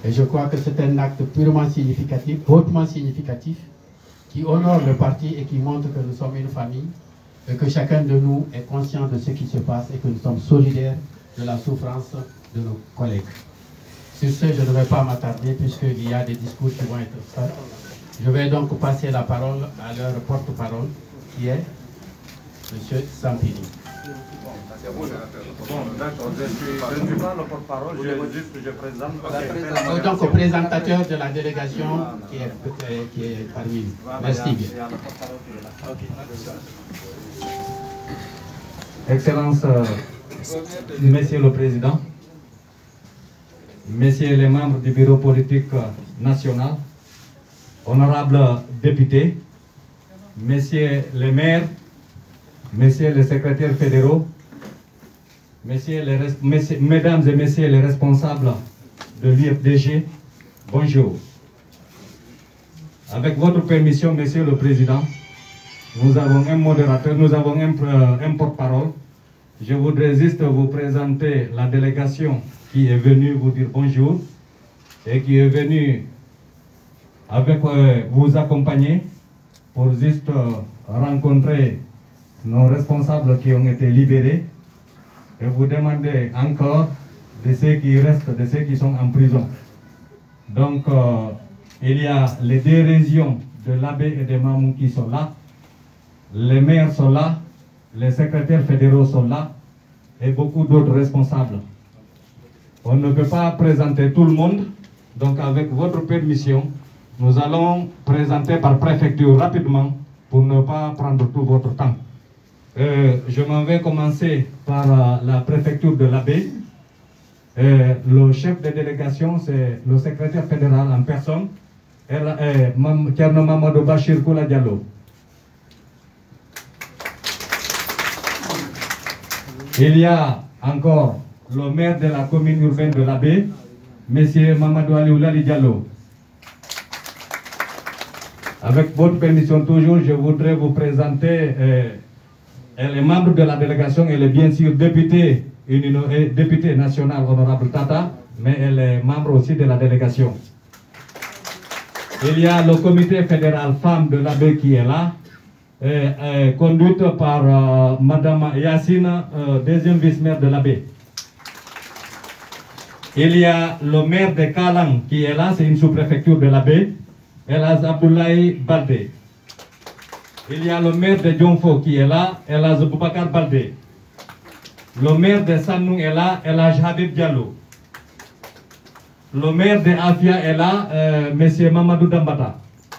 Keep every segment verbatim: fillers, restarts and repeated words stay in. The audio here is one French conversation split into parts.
Et je crois que c'est un acte purement significatif, hautement significatif, qui honore le parti et qui montre que nous sommes une famille et que chacun de nous est conscient de ce qui se passe et que nous sommes solidaires de la souffrance de nos collègues. Sur ce, je ne vais pas m'attarder puisqu'il y a des discours qui vont être faits. Je vais donc passer la parole à leur porte-parole qui est M. Sampini. Bon, d'accord, je ne suis pas le porte-parole, je veux juste que je présente. Donc, au présentateur de la délégation qui est, qui est parmi nous. Merci bien. Excellence, euh, Monsieur le Président, Messieurs les membres du Bureau politique national, honorables députés, Messieurs les maires, Messieurs les secrétaires fédéraux, Messieurs les, messieurs, Mesdames et Messieurs les responsables de l'U F D G, bonjour. Avec votre permission, Monsieur le Président, nous avons un modérateur, nous avons un, un porte-parole. Je voudrais juste vous présenter la délégation qui est venue vous dire bonjour et qui est venue avec euh, vous accompagner pour juste euh, rencontrer nos responsables qui ont été libérés et vous demander encore de ceux qui restent, de ceux qui sont en prison. Donc, euh, il y a les deux régions de l'Abbé et de Mamou qui sont là, les maires sont là, les secrétaires fédéraux sont là et beaucoup d'autres responsables. On ne peut pas présenter tout le monde, donc avec votre permission, nous allons présenter par préfecture rapidement pour ne pas prendre tout votre temps. Euh, je m'en vais commencer par euh, la préfecture de l'Abbé. Euh, le chef de délégation, c'est le secrétaire fédéral en personne, Thierno Mamadou Bachir Koula Diallo. Il y a encore le maire de la commune urbaine de l'Abbé, M. Mamadou Alioulali Diallo. Avec votre permission toujours, je voudrais vous présenter, euh, elle est membre de la délégation, elle est bien sûr députée, une, euh, députée nationale honorable Tata, mais elle est membre aussi de la délégation. Il y a le comité fédéral femmes de l'Abbé qui est là, euh, euh, conduite par euh, Madame Yassine, euh, deuxième vice-maire de l'Abbé. Il y a le maire de Kalang qui est là, c'est une sous-préfecture de l'Abbé, Elaz Abdoulaye Baldé. Il y a le maire de Djonfo qui est là, Elaz Boubacar Baldé. Le maire de Sanoung est là, Elaj Habib Diallo. Le maire de Afia est là, euh, M. Mamadou Dambata.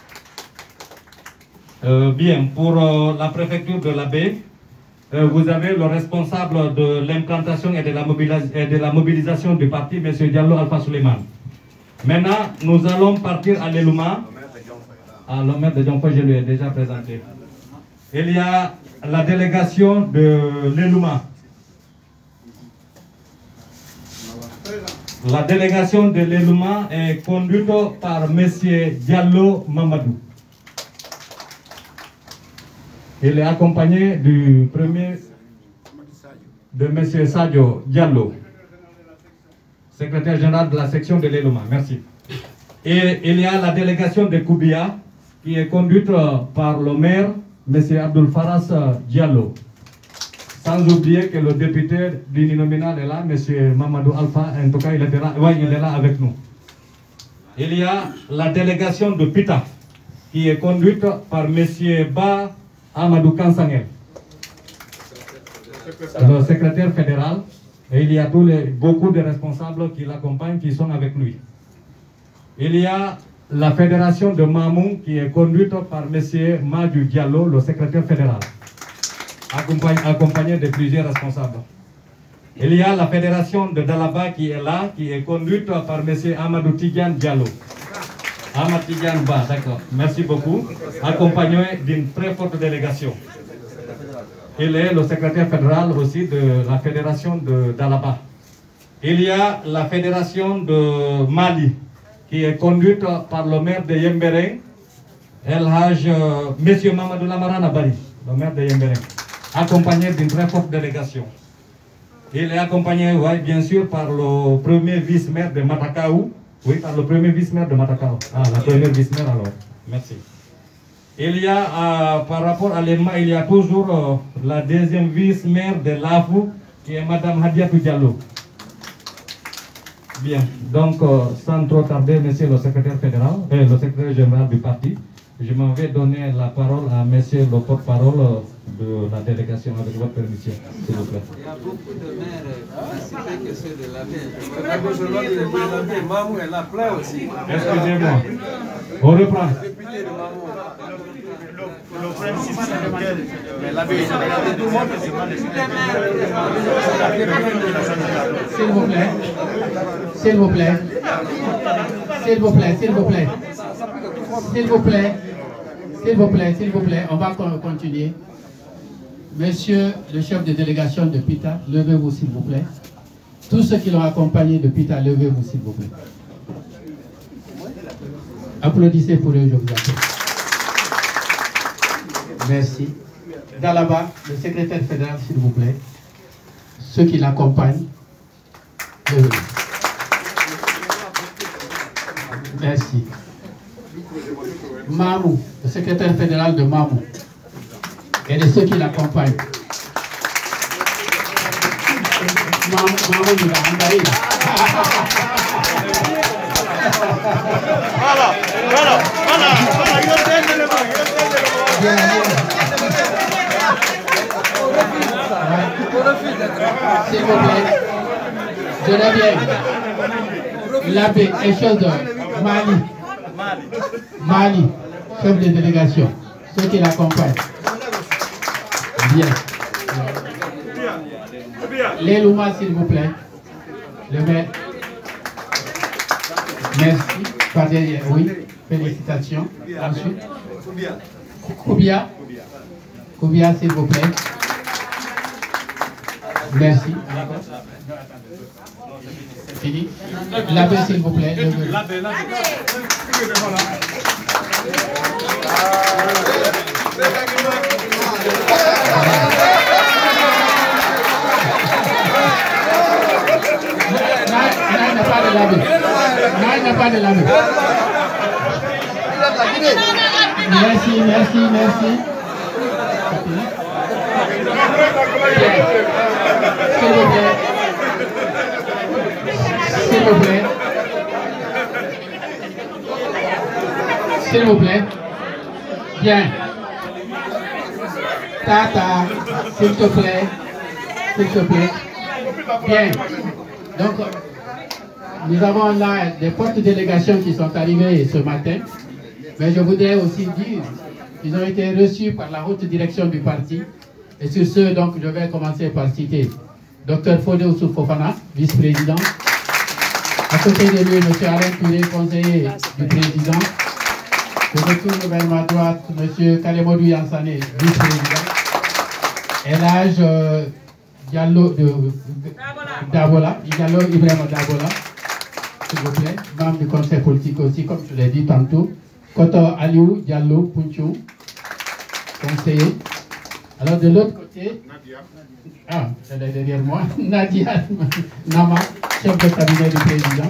Euh, bien, pour euh, la préfecture de l'Abbé, euh, vous avez le responsable de l'implantation et, et de la mobilisation du parti, M. Diallo Alpha Suleiman. Maintenant, nous allons partir à l'Elouma. Ah, le maire de Djonfo, je lui ai déjà présenté. Il y a la délégation de l'Elouma. La délégation de l'Elouma est conduite par M. Diallo Mamadou. Il est accompagné du premier de M. Sadio Diallo, secrétaire général de la section de l'Elouma. Merci. Et il y a la délégation de Koubia qui est conduite par le maire, M. Abdul Faras Diallo. Sans oublier que le député d'uninominal est là, M. Mamadou Alpha, en tout cas il, était là, ouais, il est là avec nous. Il y a la délégation de Pita qui est conduite par M. Ba Amadou Kansangel, le secrétaire fédéral, et il y a tous les, beaucoup de responsables qui l'accompagnent, qui sont avec lui. Il y a la fédération de Mamou qui est conduite par M. Madu Diallo, le secrétaire fédéral, accompagné, accompagné de plusieurs responsables. Il y a la fédération de Dalaba qui est là, qui est conduite par M. Amadou Tidiane Diallo. Amadou Tidiane Ba, d'accord, merci beaucoup, accompagné d'une très forte délégation. Il est le secrétaire fédéral aussi de la fédération de Dalaba. Il y a la fédération de Mali, qui est conduite par le maire de Yembéré, El Haj, euh, M. Mamadou Lamarana Bari, le maire de Yembéré, accompagné d'une très forte délégation. Il est accompagné, ouais, bien sûr, par le premier vice-maire de Matakaou, Oui, par le premier vice-maire de Matakao. Ah, la première vice-maire alors. Merci. Il y a, euh, par rapport à l'E N M A, il y a toujours euh, la deuxième vice-maire de l'A F U, qui est Madame Hadiatou Diallo. Bien, donc euh, sans trop tarder, Monsieur le secrétaire fédéral, euh, le secrétaire général du parti, je m'en vais donner la parole à Monsieur le porte-parole euh, de la délégation, avec votre permission, s'il vous plaît. Il y a beaucoup de maires capacités que ceux de la ville. Je n'ai pas besoin de les présenter. Mamou, elle a plein aussi. Excusez-moi. On reprend. Le problème, c'est lequel mais la ville, tout le monde se demande S'il vous plaît, s'il vous plaît, s'il vous plaît, s'il vous plaît, s'il vous plaît, s'il vous plaît, s'il vous plaît, on va continuer. Monsieur le chef de délégation de Pita, levez-vous s'il vous plaît. Tous ceux qui l'ont accompagné de Pita, levez-vous s'il vous plaît. Applaudissez pour eux, je vous en prie. Merci. Dans là-bas, le secrétaire fédéral, s'il vous plaît. Ceux qui l'accompagnent, levez-vous. Merci. Mamou, le secrétaire fédéral de Mamou. Et de ceux qui l'accompagnent. Mamou, Mamou, il va envahir. Voilà, voilà, voilà, voilà, il donne le mot, il donne le mot. Bien, bien. S'il vous plaît, je reviens. L'abbé Echodor, Mali, Mali, chef de délégation, ceux qui l'accompagnent. Bien. Les Louma, s'il vous plaît. Le maire. Merci. Par derrière, oui. Félicitations. Ensuite. Koubia. Koubia, s'il vous plaît. Merci. Fini. L'abbé, s'il vous plaît. L'abbé, l'abbé. Là, il n'a pas de l'abbé. Là, il n'a pas de l'abbé. Merci, merci, merci. S'il vous plaît. S'il vous plaît. S'il vous plaît. Bien. Tata, s'il te plaît. S'il te plaît. Bien. Donc, nous avons là des fortes délégations qui sont arrivées ce matin. Mais je voudrais aussi dire qu'ils ont été reçus par la haute direction du parti. Et sur ce, donc, je vais commencer par citer Docteur Fodé Oussouf Fofana, vice-président. À côté de lui, M. Alain Touré, conseiller du président. Je retourne vers ma droite, M. Kalemodou Yansane, vice-président. Et l'âge euh, Diallo de Dabola, Diallo Ibrahima Dabola, s'il vous plaît, membre du conseil politique aussi, comme je l'ai dit tantôt. Koto Aliou Diallo Punchou, conseiller. Alors de l'autre côté, ah, elle est derrière moi, Nadia Nama, chef de cabinet du président.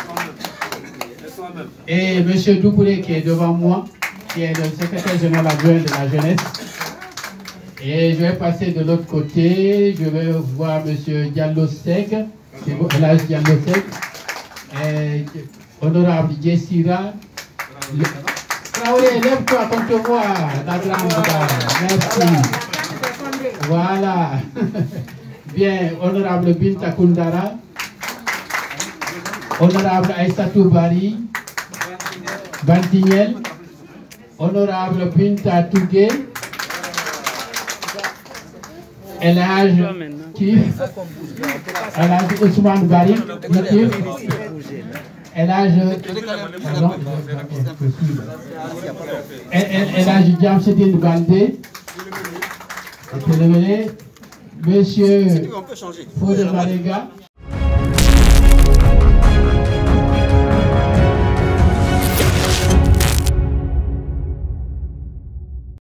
Et M. Doukouré qui est devant moi, qui est le secrétaire général adjoint de la jeunesse. Et je vais passer de l'autre côté, je vais voir M. Diallo Seg, l'âge Diallo Seg, et honorable Jessira. Traoré, lève-toi comme te vois, la grande dame. Merci. Voilà. Bien, honorable Binta Koundara, honorable Aïssatou Bari, Bantignel, honorable Binta Tougué, Elhaj Kif, Elhaj Ousmane Bari, Kif, Elhaj Elhaj Jamsedine Bandé, Monsieur Fodé Marega,